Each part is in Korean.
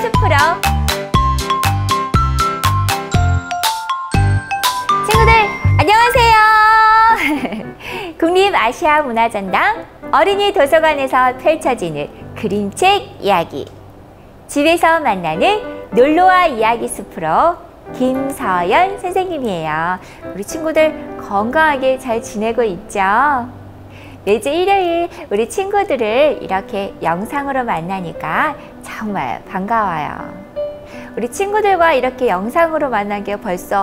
숲으로. 친구들 안녕하세요. 국립아시아문화전당 어린이 도서관에서 펼쳐지는 그림책 이야기, 집에서 만나는 놀러와 이야기 숲으로 김서연 선생님이에요. 우리 친구들 건강하게 잘 지내고 있죠? 매주 일요일 우리 친구들을 이렇게 영상으로 만나니까 정말 반가워요. 우리 친구들과 이렇게 영상으로 만난 게 벌써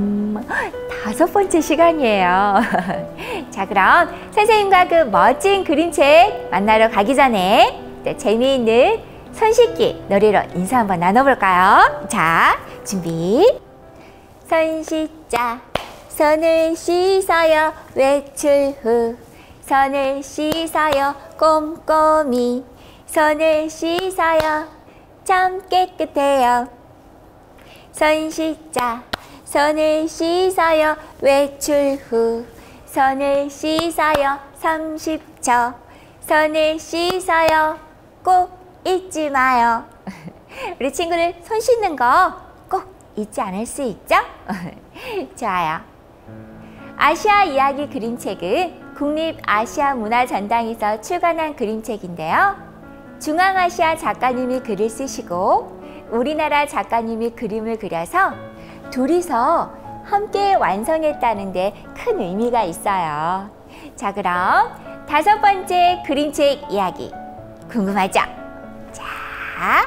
5번째 시간이에요. 자, 그럼 선생님과 그 멋진 그림책 만나러 가기 전에 재미있는 손 씻기 놀이로 인사 한번 나눠볼까요? 자, 준비. 손 씻자, 손을 씻어요, 외출 후. 손을 씻어요, 꼼꼼히. 손을 씻어요, 참 깨끗해요. 손 씻자, 손을 씻어요, 외출 후. 손을 씻어요, 30초. 손을 씻어요, 꼭 잊지 마요. 우리 친구들 손 씻는 거 꼭 잊지 않을 수 있죠? 좋아요. 아시아 이야기 그림책은 국립아시아문화전당에서 출간한 그림책인데요. 중앙아시아 작가님이 글을 쓰시고 우리나라 작가님이 그림을 그려서 둘이서 함께 완성했다는 데 큰 의미가 있어요. 자, 그럼 5번째 그림책 이야기 궁금하죠? 자,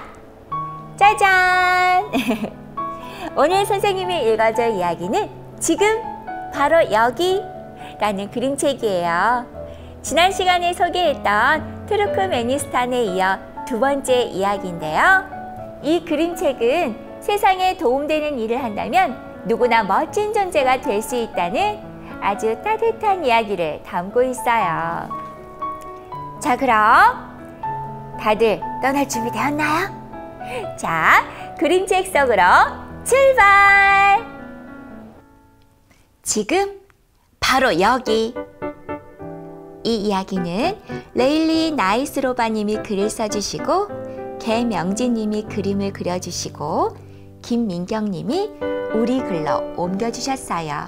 짜잔! 오늘 선생님이 읽어줄 이야기는 지금 바로 여기 라는 그림책이에요. 지난 시간에 소개했던 투르크메니스탄에 이어 2번째 이야기인데요. 이 그림책은 세상에 도움되는 일을 한다면 누구나 멋진 존재가 될 수 있다는 아주 따뜻한 이야기를 담고 있어요. 자, 그럼 다들 떠날 준비 되었나요? 자, 그림책 속으로 출발! 지금 바로 여기. 이 이야기는 레일리 나이스로바님이 글을 써주시고 개명진님이 그림을 그려주시고 김민경님이 우리 글로 옮겨주셨어요.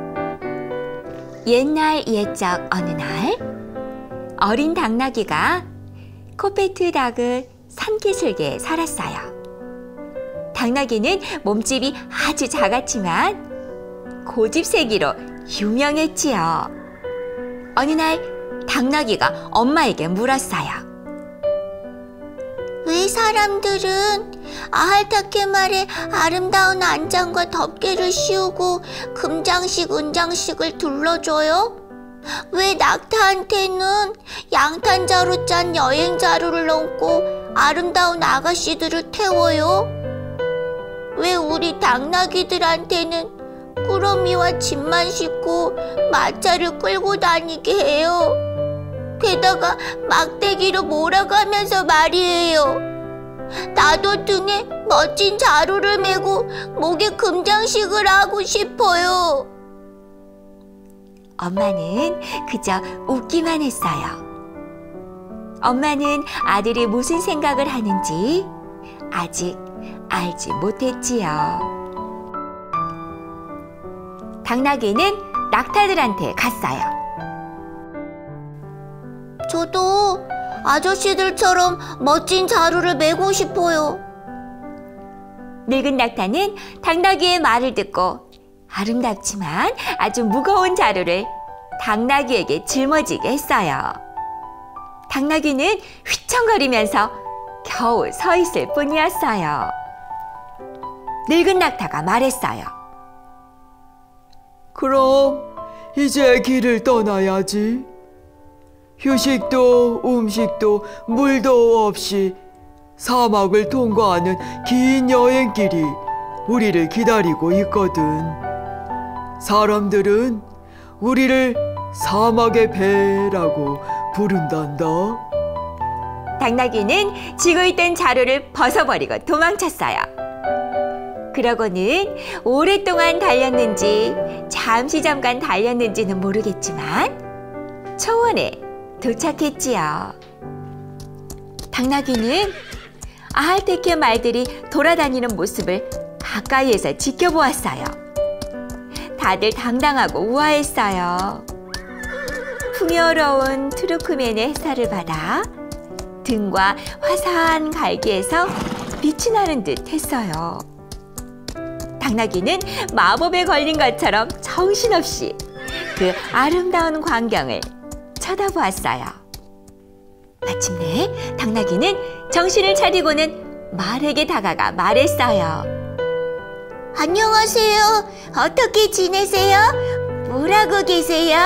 옛날 옛적 어느 날 어린 당나귀가 코페트 닭을 산기슭에 살았어요. 당나귀는 몸집이 아주 작았지만 고집세기로 유명했지요. 어느 날 당나귀가 엄마에게 물었어요. 왜 사람들은 아할타케말에 아름다운 안장과 덮개를 씌우고 금장식, 은장식을 둘러줘요? 왜 낙타한테는 양탄자로 짠 여행자루를 얹고 아름다운 아가씨들을 태워요? 왜 우리 당나귀들한테는 꾸러미와 짐만 싣고 마차를 끌고 다니게 해요? 게다가 막대기로 몰아가면서 말이에요. 나도 등에 멋진 자루를 메고 목에 금장식을 하고 싶어요. 엄마는 그저 웃기만 했어요. 엄마는 아들이 무슨 생각을 하는지 아직 알지 못했지요. 당나귀는 낙타들한테 갔어요. 저도 아저씨들처럼 멋진 자루를 메고 싶어요. 늙은 낙타는 당나귀의 말을 듣고 아름답지만 아주 무거운 자루를 당나귀에게 짊어지게 했어요. 당나귀는 휘청거리면서 겨우 서 있을 뿐이었어요. 늙은 낙타가 말했어요. 그럼 이제 길을 떠나야지. 휴식도 음식도 물도 없이 사막을 통과하는 긴 여행길이 우리를 기다리고 있거든. 사람들은 우리를 사막의 배라고 부른단다. 당나귀는 쥐고 있던 자루를 벗어버리고 도망쳤어요. 그러고는 오랫동안 달렸는지 잠깐 달렸는지는 모르겠지만 초원에 도착했지요. 당나귀는 아할테키의 말들이 돌아다니는 모습을 가까이에서 지켜보았어요. 다들 당당하고 우아했어요. 풍요로운 투르크멘의 햇살을 받아 등과 화사한 갈기에서 빛이 나는 듯 했어요. 당나귀는 마법에 걸린 것처럼 정신없이 그 아름다운 광경을 쳐다보았어요. 마침내 당나귀는 정신을 차리고는 말에게 다가가 말했어요. 안녕하세요. 어떻게 지내세요? 뭐라고 계세요?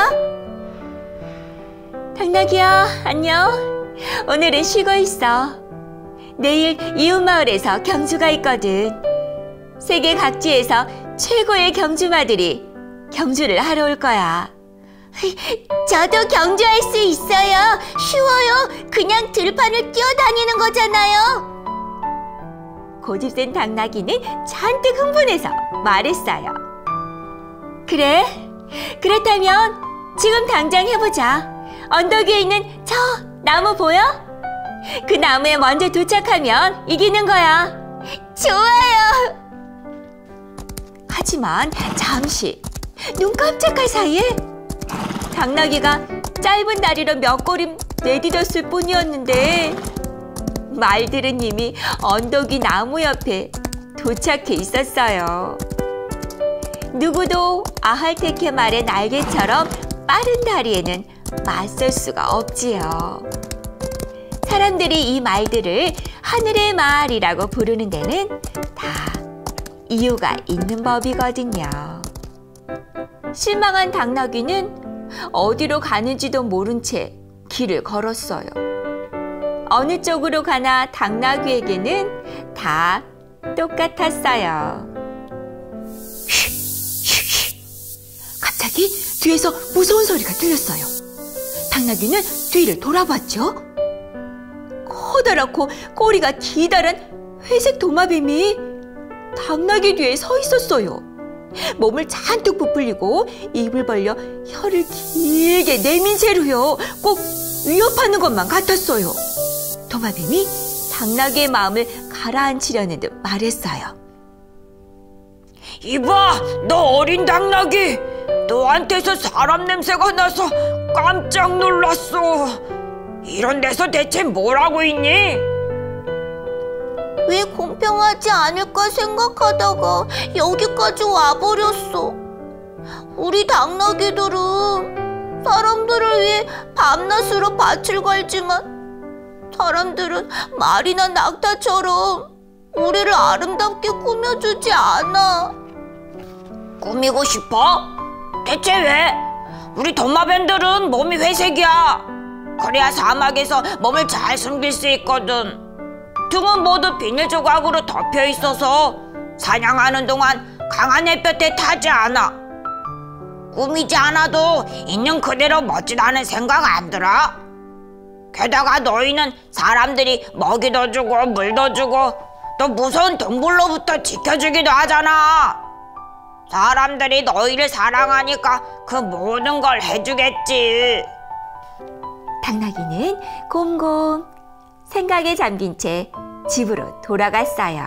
당나귀야, 안녕. 오늘은 쉬고 있어. 내일 이웃마을에서 경주가 있거든. 세계 각지에서 최고의 경주마들이 경주를 하러 올 거야. 저도 경주할 수 있어요. 쉬워요. 그냥 들판을 뛰어다니는 거잖아요. 고집센 당나귀는 잔뜩 흥분해서 말했어요. 그래? 그렇다면 지금 당장 해보자. 언덕 위에 있는 저 나무 보여? 그 나무에 먼저 도착하면 이기는 거야. 좋아요. 하지만 잠시 눈 깜짝할 사이에 당나귀가 짧은 다리로 몇 걸음 내디뎠을 뿐이었는데 말들은 이미 언덕 위 나무 옆에 도착해 있었어요. 누구도 아할테케 말의 날개처럼 빠른 다리에는 맞설 수가 없지요. 사람들이 이 말들을 하늘의 말이라고 부르는 데는 다 이유가 있는 법이거든요. 실망한 당나귀는 어디로 가는지도 모른 채 길을 걸었어요. 어느 쪽으로 가나 당나귀에게는 다 똑같았어요. 갑자기 뒤에서 무서운 소리가 들렸어요. 당나귀는 뒤를 돌아봤죠. 커다랗고 꼬리가 기다란 회색 도마뱀이 당나귀 뒤에 서 있었어요. 몸을 잔뜩 부풀리고 입을 벌려 혀를 길게 내민 채로요. 꼭 위협하는 것만 같았어요. 도마뱀이 당나귀의 마음을 가라앉히려는 듯 말했어요. 이봐, 너 어린 당나귀. 너한테서 사람 냄새가 나서 깜짝 놀랐어. 이런 데서 대체 뭘 하고 있니? 왜 공평하지 않을까 생각하다가 여기까지 와버렸어. 우리 당나귀들은 사람들을 위해 밤낮으로 밭을 갈지만 사람들은 말이나 낙타처럼 우리를 아름답게 꾸며주지 않아. 꾸미고 싶어? 대체 왜? 우리 도마뱀들은 몸이 회색이야. 그래야 사막에서 몸을 잘 숨길 수 있거든. 등은 모두 비닐 조각으로 덮여 있어서 사냥하는 동안 강한 햇볕에 타지 않아. 꾸미지 않아도 있는 그대로 멋지다는 생각 안 들어? 게다가 너희는 사람들이 먹이도 주고 물도 주고 또 무서운 동물로부터 지켜주기도 하잖아. 사람들이 너희를 사랑하니까 그 모든 걸 해주겠지. 당나귀는 곰곰 생각에 잠긴 채 집으로 돌아갔어요.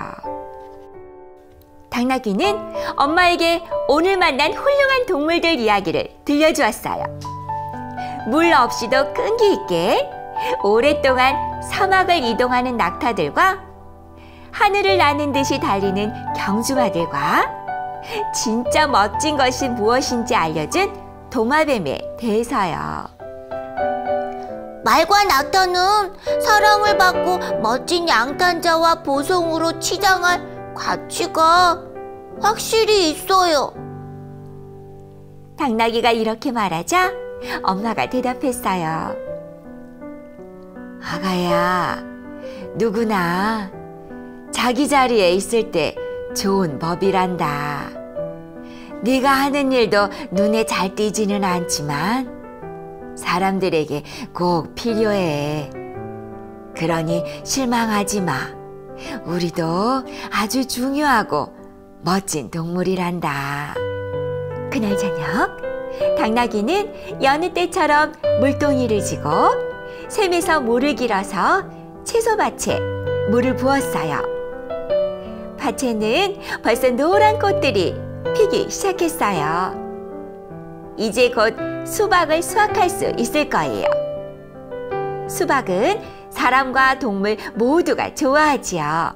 당나귀는 엄마에게 오늘 만난 훌륭한 동물들 이야기를 들려주었어요. 물 없이도 끈기 있게 오랫동안 사막을 이동하는 낙타들과 하늘을 나는 듯이 달리는 경주마들과 진짜 멋진 것이 무엇인지 알려준 도마뱀에 대해서요. 말과 낙타는 사랑을 받고 멋진 양탄자와 보송으로 치장할 가치가 확실히 있어요. 당나귀가 이렇게 말하자 엄마가 대답했어요. 아가야, 누구나 자기 자리에 있을 때 좋은 법이란다. 네가 하는 일도 눈에 잘 띄지는 않지만 사람들에게 꼭 필요해. 그러니 실망하지 마. 우리도 아주 중요하고 멋진 동물이란다. 그날 저녁 당나귀는 여느 때처럼 물동이를 지고 샘에서 물을 길어서 채소밭에 물을 부었어요. 밭에는 벌써 노란 꽃들이 피기 시작했어요. 이제 곧 수박을 수확할 수 있을 거예요. 수박은 사람과 동물 모두가 좋아하지요.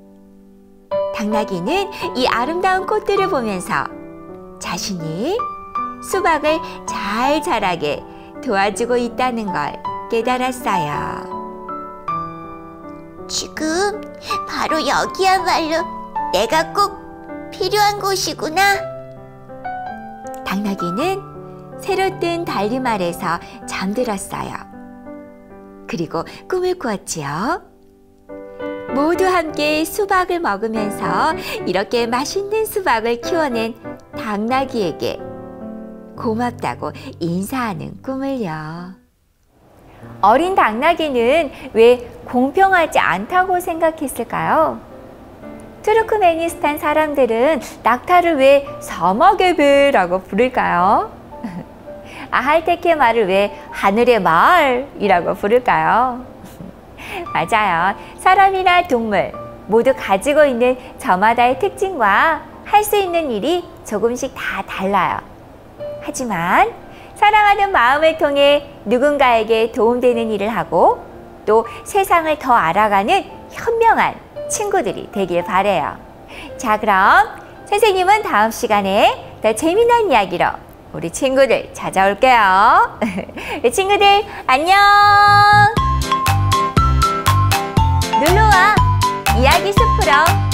당나귀는 이 아름다운 꽃들을 보면서 자신이 수박을 잘 자라게 도와주고 있다는 걸 깨달았어요. 지금 바로 여기야말로 내가 꼭 필요한 곳이구나. 당나귀는 새로 뜬 달림 아래서 잠들었어요. 그리고 꿈을 꾸었지요. 모두 함께 수박을 먹으면서 이렇게 맛있는 수박을 키워낸 당나귀에게 고맙다고 인사하는 꿈을요. 어린 당나귀는 왜 공평하지 않다고 생각했을까요? 투르크메니스탄 사람들은 낙타를 왜 사막의 배라고 부를까요? 아할테케 말을 왜 하늘의 말이라고 부를까요? 맞아요. 사람이나 동물 모두 가지고 있는 저마다의 특징과 할 수 있는 일이 조금씩 다 달라요. 하지만 사랑하는 마음을 통해 누군가에게 도움되는 일을 하고 또 세상을 더 알아가는 현명한 친구들이 되길 바라요. 자, 그럼 선생님은 다음 시간에 더 재미난 이야기로 우리 친구들 찾아올게요. 친구들 안녕. 놀러와 이야기 숲으로.